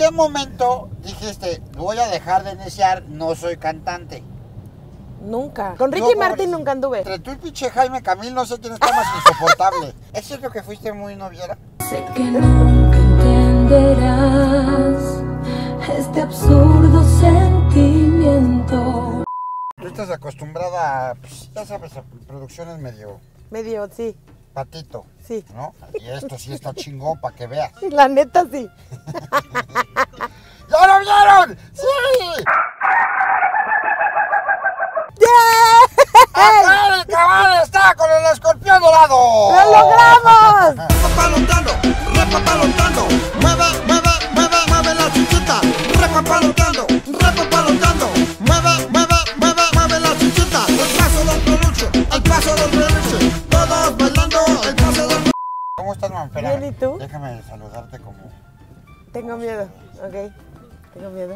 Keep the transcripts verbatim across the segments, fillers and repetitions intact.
qué momento dijiste, voy a dejar de iniciar, no soy cantante? Nunca. Con Ricky Yo, Martin pobre, nunca anduve. Entre tú y pinche Jaime Camil, no sé quién está más insoportable. ¿Es cierto que fuiste muy noviera? Sé que nunca entenderás este absurdo sentimiento. Tú estás acostumbrada a, pues, ya sabes, a producciones medio Medio, sí. patito, Sí. ¿no? Y esto sí está chingón para que veas. La neta, sí. ¡Ya lo vieron! ¡Sí! ¡Yeah! ¡Acá el cabal está con el escorpión dorado! ¡Lo logramos! ¡Repapalotando! ¡Repapalotando! ¡Mueve, mueve, mueve, mueve la chichita! ¡Repapalotando! ¡Repapalotando! ¡Mueve, mueve, mueve, mueve la chichita! ¡El paso del peluche! ¡El paso del peluche! ¡Todos bailando el paso del peluche! ¿Cómo estás, mamá? Espera, Bien, ¿y tú? déjame saludarte como... Tengo miedo, ok. Tengo miedo.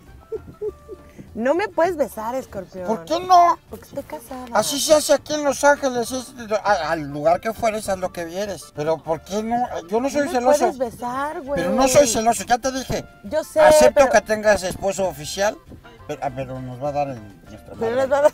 No me puedes besar, escorpión. ¿Por qué no? Porque estoy casada. Así se hace aquí en Los Ángeles, es, a- al lugar que fueres, haz lo que vieres. Pero ¿por qué no? Yo no soy No me celoso. puedes besar, güey. Pero no soy celoso, ya te dije. Yo sé, Acepto pero... que tengas esposo oficial, pero, ah, pero nos va a dar en nuestra pero madre. les va a dar-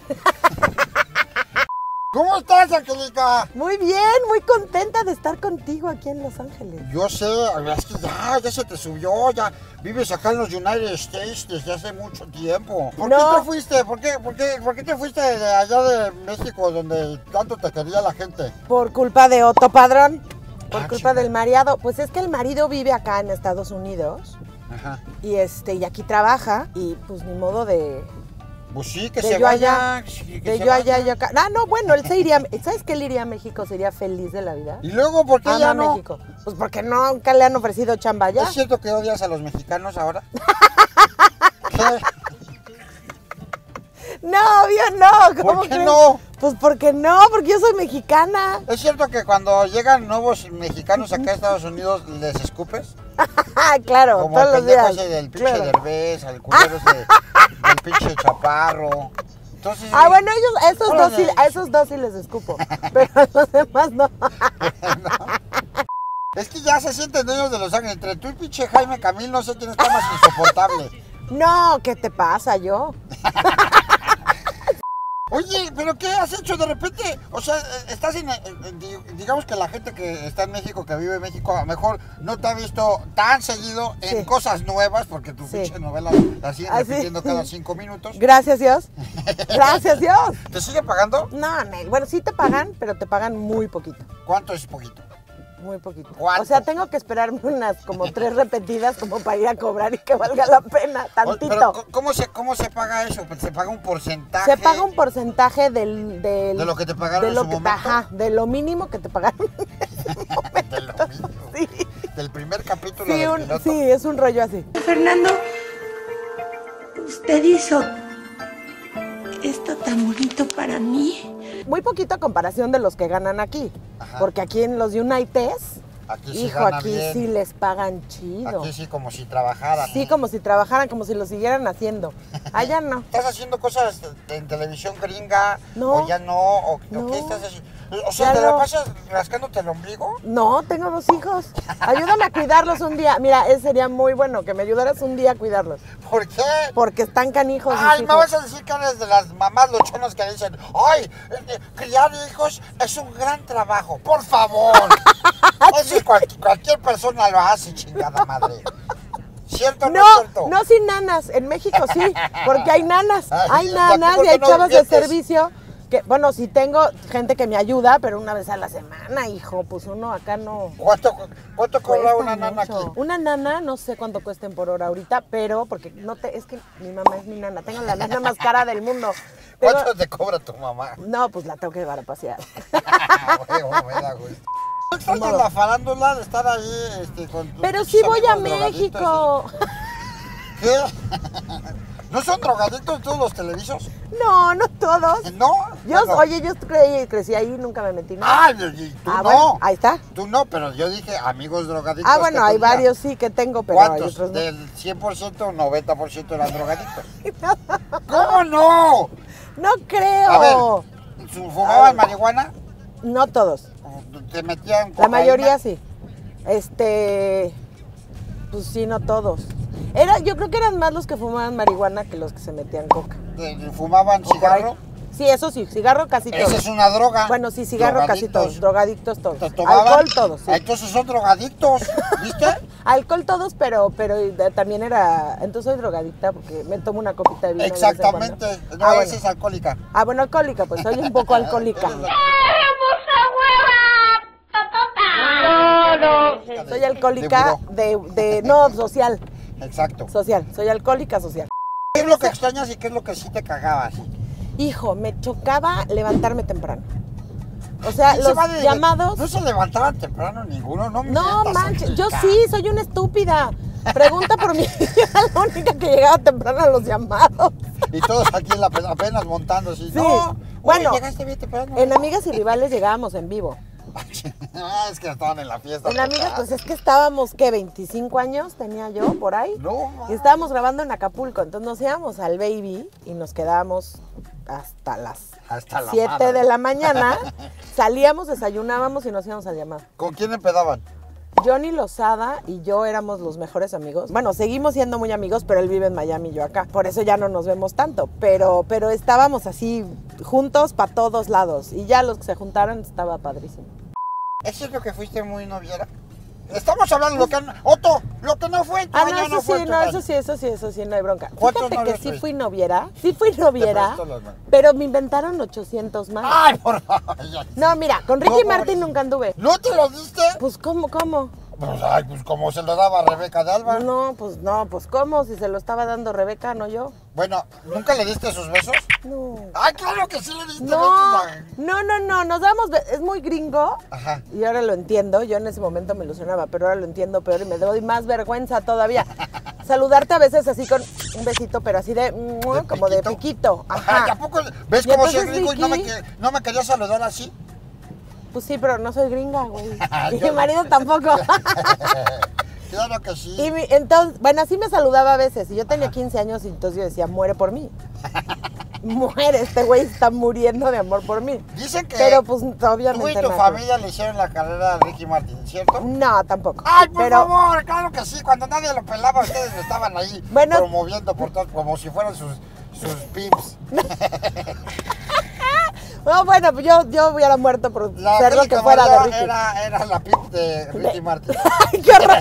¿Cómo estás, Angélica? Muy bien, muy contenta de estar contigo aquí en Los Ángeles. Yo sé, es que ya, ya se te subió, ya vives acá en los United States desde hace mucho tiempo. ¿Por No. qué te fuiste? ¿Por qué, por qué, por qué te fuiste de allá de México, donde tanto te quería la gente? Por culpa de Otto Padrón, por Ah, culpa chica. del mareado. Pues es que el marido vive acá en Estados Unidos Ajá. y este y aquí trabaja y pues ni modo de, Pues sí, que de se yo vaya. allá, que de se yo vaya. allá, yo acá. Ah, no, bueno, él se iría, ¿sabes qué? Él iría a México, sería feliz de la vida. Y luego, ¿por qué Ama ya no? México. Pues porque no, nunca le han ofrecido chamba allá. ¿Es cierto que odias a los mexicanos ahora? ¿Qué? No, obvio no. ¿Cómo ¿Por qué crees? no? Pues porque no, porque yo soy mexicana. ¿Es cierto que cuando llegan nuevos mexicanos acá a Estados Unidos les escupes? Ah, claro, Como el todos los pendejo días. ese del pinche Claro. Derbez, al culero ese del pinche Chaparro. Entonces, Ah, bueno, ellos, esos dos sí, Órale. a esos dos sí les escupo, pero a los demás no. es que ya se sienten dueños de Los Ángeles. Entre tú y pinche Jaime Camil, no sé quién está más insoportable. No, ¿qué te pasa, yo? Oye, ¿pero qué has hecho de repente? O sea, estás en, en- di- digamos que la gente que está en México, que vive en México, a lo mejor no te ha visto tan seguido en Sí. cosas nuevas, porque tu Sí. pinche novela la siguen Ah, sí. repitiendo cada cinco minutos. Gracias, Dios. Gracias, Dios. ¿Te sigue pagando? No, Nel, bueno, sí te pagan, pero te pagan muy poquito. ¿Cuánto es poquito? Muy poquito. ¿Cuánto? O sea, tengo que esperarme unas como tres repetidas como para ir a cobrar y que valga la pena, O- Pero, tantito. ¿cómo se, ¿cómo se paga eso? ¿Se paga un porcentaje? Se paga un porcentaje del... del ¿De lo que te pagaron de en lo su que, momento? Ajá, de lo mínimo que te pagaron. De lo mismo. Sí, Del primer capítulo sí, del un- piloto. sí, es un rollo así. Fernando, usted hizo esto tan bonito para mí. Muy poquito a comparación de los que ganan aquí. Ajá. Porque aquí en los Uniteds, Aquí sí hijo, gana aquí bien. sí les pagan chido. Aquí sí como si trabajaran. Sí, como si trabajaran, como si lo siguieran haciendo. Allá no. ¿Estás haciendo cosas en televisión gringa? No. ¿O ya no? ¿O, o No. qué estás haciendo? O sea, Ya ¿te la no. pasas rascándote el ombligo? No, tengo dos hijos. Ayúdame a cuidarlos un día. Mira, eh, sería muy bueno que me ayudaras un día a cuidarlos. ¿Por qué? Porque están canijos. mis Ay, me hijos. vas a decir que eres de las mamás luchonas que dicen, ay, eh, eh, criar hijos es un gran trabajo, por favor. Eso cual- cualquier persona lo hace, chingada madre. ¿Cierto o no, es No, cierto? no sin nanas. En México sí, porque hay nanas. Ay, Hay ¿y nanas aquí por y qué hay no chavas de inviertes? servicio. Que, bueno, sí tengo gente que me ayuda, pero una vez a la semana, hijo. Pues uno acá no. ¿Cuánto, cuánto cobra Cuesta una nana mucho. aquí? Una nana, no sé cuánto cuesten por hora ahorita, pero porque no te, es que mi mamá es mi nana, tengo la nana más cara del mundo. Tengo- ¿Cuánto te cobra tu mamá? no, pues la tengo que llevar a pasear. Huevo, me da gusto. ¿No extrañas la farándula de estar ahí este, con tus Pero sí voy a amigos drogadictos México. y- ¿Qué? ¿No son drogadictos todos los televisos? No, no todos. ¿No? Yo, Bueno. oye, yo creí, crecí ahí, nunca me metí. ¿no? Ay, y tú Ah, no. bueno, ahí está. Tú no, pero yo dije amigos drogadictos. Ah, bueno, que hay tenía. varios sí que tengo, pero hay ¿Cuántos? otros no. Del cien por ciento, noventa por ciento eran drogadictos. ¿Cómo no? No creo. A ver, ¿su- ¿fumaban marihuana? No todos. ¿Te metían La cocaína? mayoría sí. Este, pues sí, no todos. Era, yo creo que eran más los que fumaban marihuana que los que se metían coca. Eh, ¿Fumaban O por ahí. cigarro? Sí, eso sí, cigarro casi todos. Esa es una droga. Bueno, sí, cigarro casi Drogadictos. todos, drogadictos todos. ¿Te tomaban? Alcohol todos, sí. Ah, entonces son drogadictos, ¿viste? Alcohol todos, pero pero de- también era, entonces soy drogadicta porque me tomo una copita de vino de vez en Exactamente. cuando. No, Ah, esa bueno. es alcohólica. Ah, bueno, alcohólica, pues soy un poco alcohólica. Soy alcohólica de, de, no, social, Exacto. social, soy alcohólica social. ¿Qué es lo que extrañas y qué es lo que sí te cagaba así? Hijo, me chocaba levantarme temprano. O sea, ¿Quién se los va de- llamados... No se levantaban temprano ninguno, no No mientas, manches, yo Angélica. sí, soy una estúpida. Pregunta por mí, yo era la única que llegaba temprano a los llamados. Y todos aquí en la, apenas montando así. Sí. No, Bueno, oye, llegaste bien temprano. En Amigas y Rivales llegábamos en vivo. Ah, es que estaban en la fiesta. En Amigas, pues es que estábamos, ¿qué? veinticinco años tenía yo por ahí. No, Y estábamos grabando en Acapulco, entonces nos íbamos al Baby y nos quedábamos hasta las Hasta la siete madre. de la mañana. Salíamos, desayunábamos y nos íbamos a llamar. ¿Con quién empedaban? Johnny Lozada y yo éramos los mejores amigos. Bueno, seguimos siendo muy amigos, pero él vive en Miami y yo acá. Por eso ya no nos vemos tanto. Pero, pero estábamos así juntos para todos lados. Y ya los que se juntaron estaba padrísimo. ¿Es cierto que fuiste muy noviera? Estamos hablando de lo que no... Otto, lo que no fue en tu Ah, año no, eso fue sí, en tu no, año. eso sí, eso sí, eso sí, no hay bronca. ¿Cuántos Fíjate que novios sí tuviste? fui noviera, sí fui noviera, presto las manos. pero me inventaron ochocientos más. ¡Ay, por favor! ya. No, mira, con Ricky No, Martin pobrecito. nunca anduve. ¿No te lo diste? Pues, ¿cómo, cómo? Pues, ay, pues como se lo daba a Rebeca de Alba. No, pues, no, pues, ¿cómo? Si se lo estaba dando Rebeca, no yo. Bueno, ¿nunca le diste sus besos? No. ¡Ay, claro que sí le diste No, besos! a- no, no, no, nos damos, be- es muy gringo. Ajá. Y ahora lo entiendo, yo en ese momento me ilusionaba, pero ahora lo entiendo peor y me doy más vergüenza todavía. Saludarte a veces así con un besito, pero así de, mua, ¿De como de piquito? piquito. Ay, Ajá. ¿a poco? ¿Ves Y cómo soy entonces gringo y no me, Ricky- que- no me quería saludar así? Pues sí, pero no soy gringa, güey. Y Yo- mi marido tampoco. Claro que sí. Y mi- entonces, bueno, así me saludaba a veces. Y yo tenía quince años y entonces yo decía, muere por mí. Muere, este güey está muriendo de amor por mí. Dicen que Pero pues tú obviamente y tu no. familia le hicieron la carrera a Ricky Martin, ¿cierto? No, tampoco. ¡Ay, por pero, favor! Claro que sí, cuando nadie lo pelaba, ustedes lo estaban ahí Bueno. promoviendo por todo, como si fueran sus, sus pimps. No, bueno, pues yo, yo hubiera muerto por La ser lo que Angélica fuera de María Ricky. era, era la pimp de Ricky Martin. ¡Ay, qué horror!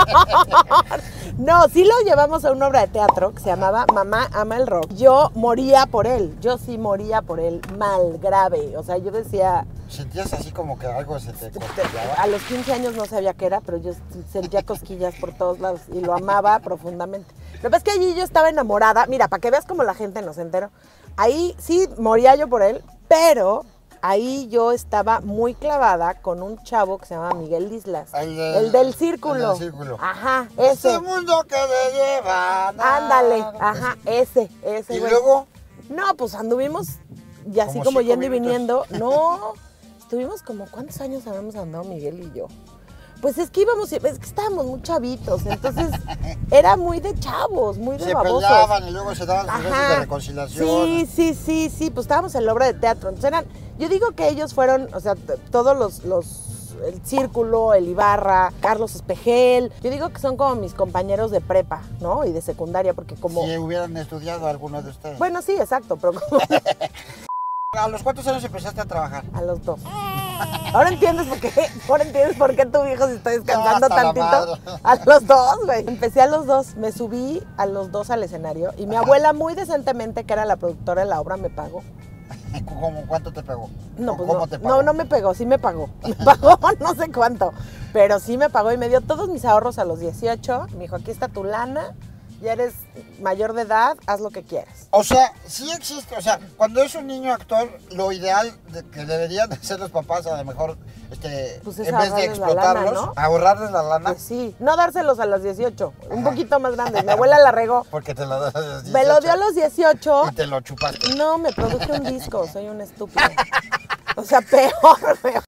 No, sí lo llevamos a una obra de teatro que se llamaba Mamá ama el rock. Yo moría por él, yo sí moría por él, mal, grave. O sea, yo decía, ¿Sentías así como que algo se te cosquillaba? a los quince años no sabía qué era, pero yo sentía cosquillas por todos lados y lo amaba profundamente. Lo que pasa es que allí yo estaba enamorada. Mira, para que veas cómo la gente no se enteró. Ahí sí moría yo por él, pero ahí yo estaba muy clavada con un chavo que se llama Miguel Islas. El del- el del círculo. el del círculo. Ajá, ese. Este mundo que le lleva nada. Ándale, ajá, ese, ese. ¿Y güey. luego? No, pues anduvimos y así Como como cinco yendo y minutos. viniendo. No, estuvimos como, ¿cuántos años habíamos andado Miguel y yo? Pues es que íbamos, es que estábamos muy chavitos, entonces era muy de chavos, muy de Se babosos. peleaban y luego se daban sus besos de Ajá. reconciliación. Sí, sí, sí, sí, pues estábamos en la obra de teatro. Entonces eran, yo digo que ellos fueron, o sea, t- todos los, los, el Círculo, el Ibarra, Carlos Espejel, yo digo que son como mis compañeros de prepa, ¿no? Y de secundaria, porque como... Si hubieran estudiado algunos de ustedes. Bueno, sí, exacto, pero como ¿A los cuántos años empezaste a trabajar? a los dos. Ahora entiendes por qué, ahora entiendes por qué tu hijo se está descansando hasta la tantito. madre. A los dos, güey. Empecé a los dos, me subí a los dos al escenario y mi abuela muy decentemente, que era la productora de la obra, me pagó. ¿Cómo, ¿Cuánto te pegó? No, ¿O pues ¿Cómo no, te pagó? no, no me pegó, sí me pagó. Me pagó no sé cuánto, pero sí me pagó y me dio todos mis ahorros a los dieciocho. Me dijo, aquí está tu lana, ya eres mayor de edad, haz lo que quieras. O sea, sí existe, o sea, cuando es un niño actor, lo ideal de que deberían hacer los papás, a lo mejor, este, Pues es en vez de ahorrarles la lana, explotarlos, ¿no? ahorrarles la lana, Pues sí, no dárselos a los dieciocho, un poquito más grandes. Mi abuela la regó. porque te lo das a los Me lo dio a los dieciocho. y te lo chupaste. No, me produje un disco, soy una estúpida. O sea, peor, peor.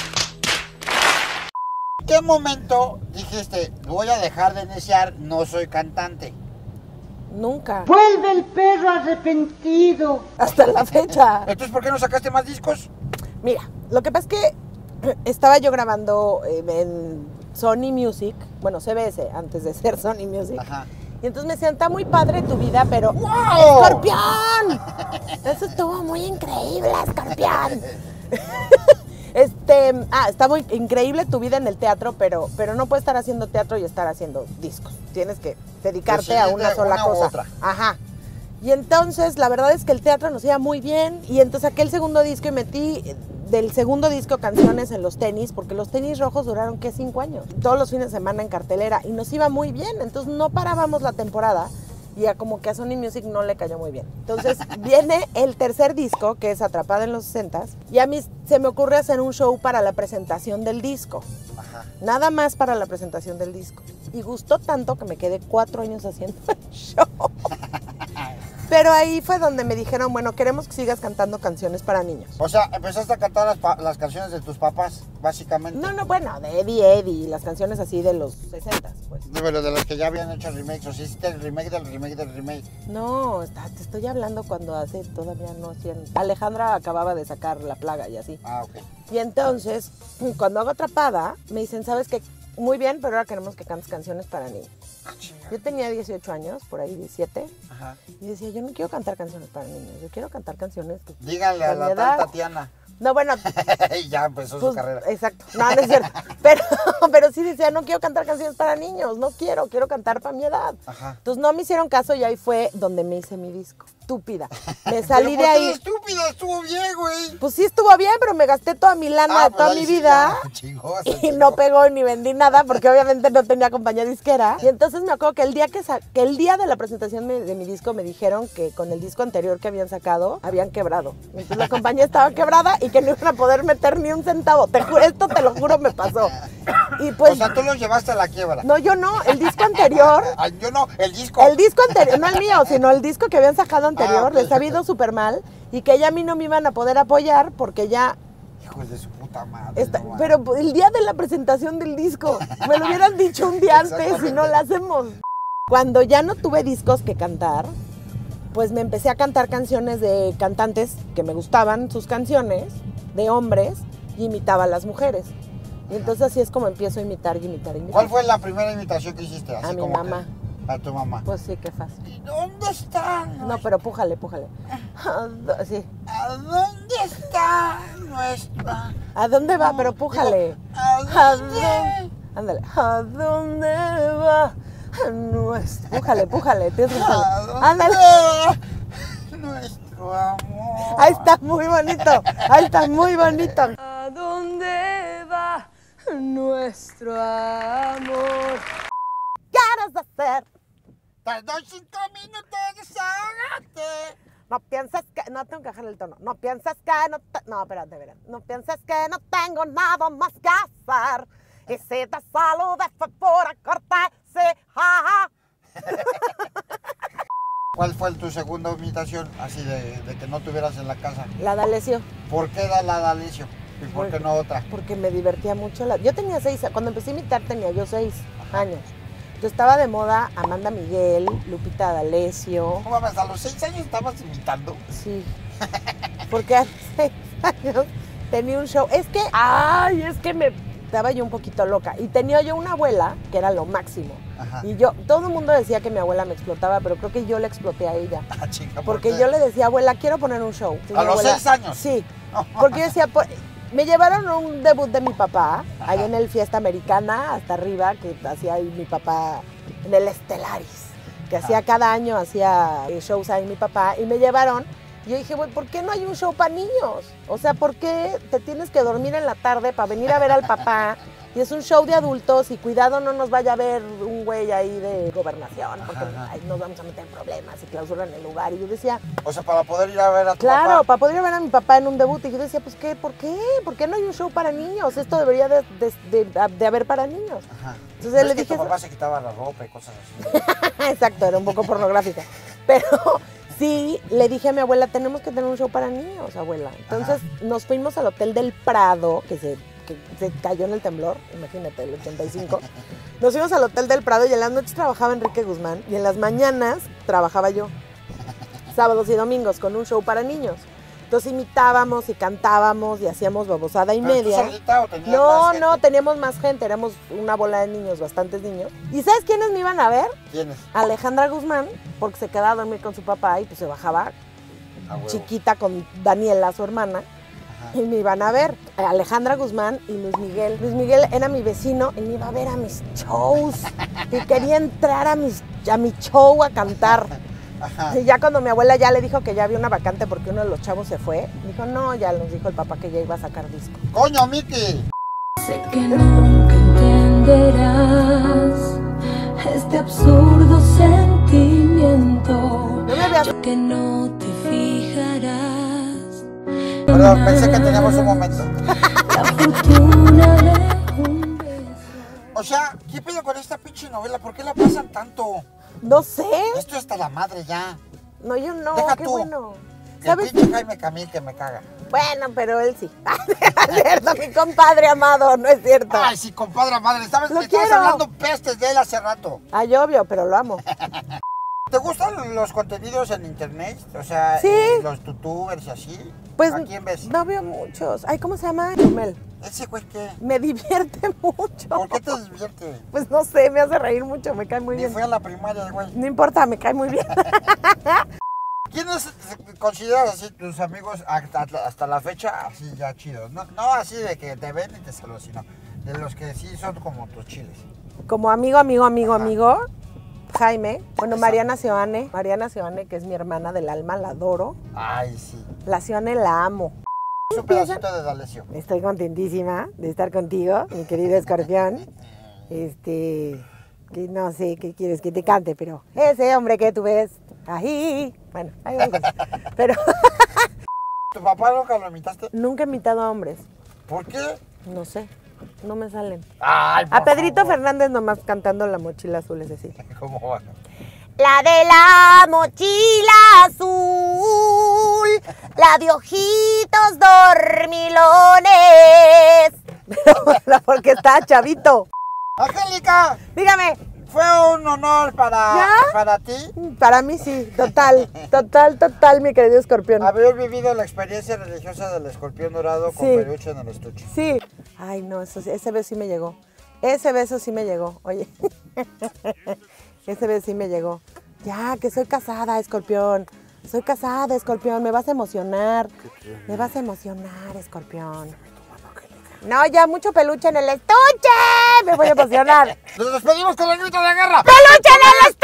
¿En qué momento dijiste, voy a dejar de neciar, no soy cantante? Nunca. Vuelve el perro arrepentido. Hasta la fecha. Entonces, ¿por qué no sacaste más discos? Mira, lo que pasa es que estaba yo grabando eh, en Sony Music, bueno, C B S, antes de ser Sony Music. Ajá. Y entonces me decían, está muy padre tu vida, pero ¡Wow! ¡Escorpión! Eso estuvo muy increíble, Escorpión. Este, ah, está muy increíble tu vida en el teatro, pero, pero no puedes estar haciendo teatro y estar haciendo discos. Tienes que dedicarte Pues sí, a una de sola una u cosa. otra. Ajá. Y entonces, la verdad es que el teatro nos iba muy bien. Y entonces saqué el segundo disco y metí del segundo disco canciones en los tenis, porque los tenis rojos duraron, ¿qué? Cinco años. Todos los fines de semana en cartelera. Y nos iba muy bien. Entonces no parábamos la temporada. Y a como que a Sony Music no le cayó muy bien. Entonces viene el tercer disco, que es Atrapada en los sesentas, y a mí se me ocurre hacer un show para la presentación del disco. Ajá. Nada más para la presentación del disco. Y gustó tanto que me quedé cuatro años haciendo el show. Pero ahí fue donde me dijeron, bueno, queremos que sigas cantando canciones para niños. O sea, empezaste a cantar las, pa- las canciones de tus papás, básicamente. No, no, bueno, de Eddie Eddie, las canciones así de los sesentas, pues. De, pero de las que ya habían hecho remakes, o sea, hiciste el remake del remake del remake. No, está- te estoy hablando cuando hace todavía no hacían. Alejandra acababa de sacar La Plaga y así. Ah, ok. Y entonces, cuando hago Atrapada, me dicen, ¿sabes qué? Muy bien, pero ahora queremos que cantes canciones para niños. Ah, chinga. Yo tenía dieciocho años, por ahí diecisiete, Ajá. y decía, yo no quiero cantar canciones para niños, yo quiero cantar canciones que... Díganle a de mi la tal edad. Tatiana. No, bueno, Y ya empezó pues, su carrera. exacto, no, no es cierto, pero, pero sí decía, no quiero cantar canciones para niños, no quiero, quiero cantar para mi edad. Ajá. Entonces no me hicieron caso y ahí fue donde me hice mi disco, estúpida. Me salí ¿Pero de por qué ahí. estúpida? Estuvo bien, güey. Pues sí estuvo bien, pero me gasté toda mi lana Ah, de pues toda ahí mi sí vida. ya, chingó, se Y chingó. no pegó ni vendí nada porque obviamente no tenía compañía disquera. Y entonces me acuerdo que el día que, sa- que el día de la presentación me- de mi disco me dijeron que con el disco anterior que habían sacado habían quebrado. Entonces la compañía estaba quebrada y que no iban a poder meter ni un centavo. Te juro, esto te lo juro me pasó. Y pues O sea, tú los llevaste a la quiebra. no, yo no, el disco anterior, Ay, yo no, el disco. el disco anterior, no el mío, sino el disco que habían sacado anterior, Ah, ok. les ha ido súper mal y que ya a mí no me iban a poder apoyar porque ya Hijos de su puta madre. Está- no mames. pero el día de la presentación del disco, me lo hubieran dicho un día antes y no lo hacemos. Cuando ya no tuve discos que cantar, pues me empecé a cantar canciones de cantantes que me gustaban, sus canciones, de hombres, y imitaba a las mujeres. Y entonces así es como empiezo a imitar y imitar y imitar. ¿Cuál fue la primera imitación que hiciste? Así A mi como que- mamá. a tu mamá. Pues sí, qué fácil. ¿Y dónde está? No, pero pújale, pújale. Sí. ¿A dónde está nuestra? ¿A dónde va? Pero pújale. ¿A ¿A dónde? dónde? Ándale. ¿A dónde va nuestro? Pújale, pújale. Tienes que ¿A pújale. dónde Ándale. va nuestro amor? Ahí está muy bonito. Ahí está muy bonito. ¿A dónde va nuestro amor? ¿Qué quieres hacer? Te doy cinco minutos, desahógate. No piensas que... No, tengo que bajarle el tono. No piensas que no... Te... No, espérate, espérate. No piensas que no tengo nada más que hacer. Y si te saludé fue por cortarse. Ja, ja. ¿Cuál fue tu segunda imitación así de, de que no tuvieras en la casa? La de Alessio. ¿Por qué da la D'Alessio? ¿Y por qué no otra? Porque me divertía mucho. La... Yo tenía seis... Cuando empecé a imitar tenía yo seis años. Yo estaba de moda Amanda Miguel, Lupita D'Alessio. ¿Cómo mames, a los seis años estabas imitando? Sí. Porque hace seis años tenía un show. Es que, ay, es que me estaba yo un poquito loca. Y tenía yo una abuela que era lo máximo. Ajá. Y yo, todo el mundo decía que mi abuela me explotaba, pero creo que yo le exploté a ella. Ah, chica, ¿por Porque qué? yo le decía, abuela, quiero poner un show. Sí, ¿A mi los abuela- seis años? Sí. Porque yo decía, por- me llevaron a un debut de mi papá, ahí en el Fiesta Americana, hasta arriba, que hacía ahí mi papá en el Estelaris, que hacía cada año, hacía eh, shows ahí mi papá, y me llevaron. Y yo dije, bueno, ¿por qué no hay un show para niños? O sea, ¿por qué te tienes que dormir en la tarde para venir a ver al papá? Y es un show de adultos y cuidado no nos vaya a ver un güey ahí de gobernación, porque Ajá. ay, nos vamos a meter en problemas y clausuran el lugar. Y yo decía, O sea, para poder ir a ver a tu claro, papá. para poder ir a ver a mi papá en un debut. Y yo decía, pues, ¿qué? ¿Por qué? ¿Por qué no hay un show para niños? Esto debería de, de, de- de haber para niños. Ajá. Entonces Pero le es que dije... tu papá se quitaba la ropa y cosas así. Exacto, era un poco pornográfica. Pero sí, le dije a mi abuela, tenemos que tener un show para niños, abuela. Entonces nos fuimos al Hotel del Prado, que se, que se cayó en el temblor, imagínate, el ochenta y cinco. Nos fuimos al Hotel del Prado y en las noches trabajaba Enrique Guzmán y en las mañanas trabajaba yo. Sábados y domingos con un show para niños. Entonces imitábamos y cantábamos y hacíamos babosada y ¿Pero media. tú solita o tenías No, más gente? no, teníamos más gente, éramos una bola de niños, bastantes niños. ¿Y sabes quiénes me iban a ver? ¿Quiénes? Alejandra Guzmán, porque se quedaba a dormir con su papá y pues se bajaba A huevo. chiquita con Daniela, su hermana, Ajá. y me iban a ver. Alejandra Guzmán y Luis Miguel. Luis Miguel era mi vecino y me iba a ver a mis shows y quería entrar a, mis, a mi show a cantar. Ajá. Y ya cuando mi abuela ya le dijo que ya había una vacante porque uno de los chavos se fue, dijo, no, ya nos dijo el papá que ya iba a sacar disco. ¡Coño, Miki! Sé que nunca entenderás este absurdo sentimiento. No me había... Yo que no te fijarás. Perdón, pensé que teníamos un momento. La fortuna de un beso. O sea, ¿qué pedo con esta pinche novela? ¿Por qué la pasan tanto? No sé. Esto está la madre ya. No, yo no, Deja qué tú. bueno. El ¿Sabes? pinche Jaime Camil que me caga. Bueno, pero él sí. Es cierto, mi compadre amado, no es cierto. Ay, sí, compadre madre. ¿Sabes? Lo Me estabas quiero. hablando pestes de él hace rato. Ay, obvio, pero lo amo. ¿Te gustan los contenidos en internet? O sea, Sí. eh, los youtubers y así. Pues ¿A quién ves? no veo muchos. Ay, ¿cómo se llama? Chumel. Ese güey que... Me divierte mucho. ¿Por qué te divierte? Pues no sé, me hace reír mucho, me cae muy Ni bien. fue a la primaria el güey. No importa, me cae muy bien. ¿Quiénes consideras así tus amigos hasta, hasta la fecha así ya chidos? No, no así de que te ven y te saludan, sino de los que sí son como tus chiles. Como amigo, amigo, amigo, Ajá. amigo, Jaime. Bueno, Esa. Mariana Seoane. Mariana Seoane, que es mi hermana del alma, la adoro. Ay, sí. La Seoane la amo. Es un pedacito de D'Alessio. Estoy contentísima de estar contigo, mi querido escorpión. Este, que no sé qué quieres que te cante, pero ese hombre que tú ves, ahí. Bueno, ahí vamos. Pero ¿Tu papá nunca lo imitaste? nunca he imitado a hombres. ¿Por qué? No sé, no me salen. Ay, A por Pedrito favor. Fernández nomás cantando La Mochila Azul, es decir. ¿Cómo va? La de la mochila azul, la de ojitos dormilones. Porque está chavito. Angélica, Dígame, fue un honor para, ¿Ya? para ti para mí sí, total, total, total, mi querido escorpión. haber vivido la experiencia religiosa del escorpión dorado con Sí. peluche en el estuche. Sí. Ay, no, eso, sí- ese beso sí me llegó. Ese beso sí me llegó, oye. Ese beso sí me llegó. Ya, que soy casada, escorpión. Soy casada, escorpión. Me vas a emocionar. Me vas a emocionar, escorpión. No, ya mucho peluche en el estuche. Me voy a emocionar. Nos despedimos con el grito de guerra. ¡Peluche en el estuche!